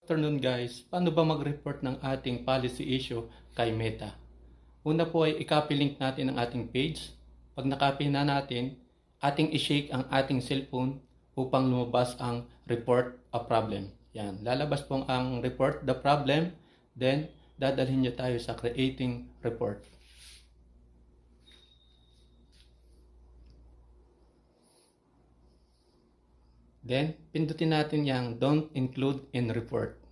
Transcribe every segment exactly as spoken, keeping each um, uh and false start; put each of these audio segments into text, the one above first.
afternoon guys, paano ba mag-report ng ating policy issue kay Meta? Una po ay i-copy link natin ang ating page. Pag na-copy na natin, ating i-shake ang ating cellphone upang lumabas ang report a problem. Yan, lalabas po ang report the problem, then dadalhin nyo tayo sa creating report. Then, pindutin natin yung don't include in report.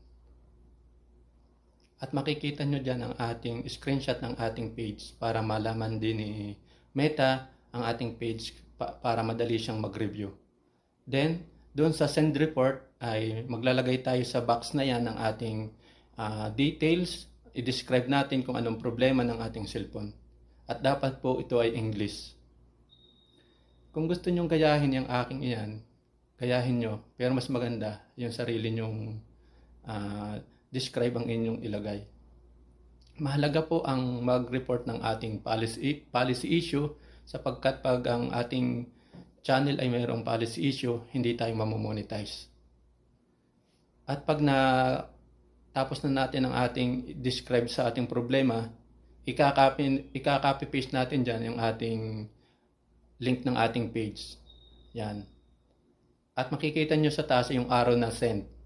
At makikita nyo dyan ang ating screenshot ng ating page para malaman din ni Meta ang ating page pa para madali siyang mag-review. Then, doon sa send report ay maglalagay tayo sa box na yan ng ating uh, details. I-describe natin kung anong problema ng ating cellphone. At dapat po ito ay English. Kung gusto nyong gayahin yung aking iyan, gayahin nyo, pero mas maganda yung sarili nyong uh, describe ang inyong ilagay. Mahalaga po ang mag-report ng ating policy, policy issue sapagkat pag ang ating channel ay mayroong policy issue, hindi tayo mamomonetize. At pag na tapos na natin ang ating describe sa ating problema, ikaka-copy ikaka-copy paste natin dyan yung ating link ng ating page. Yan. At makikita nyo sa taas yung arrow na send.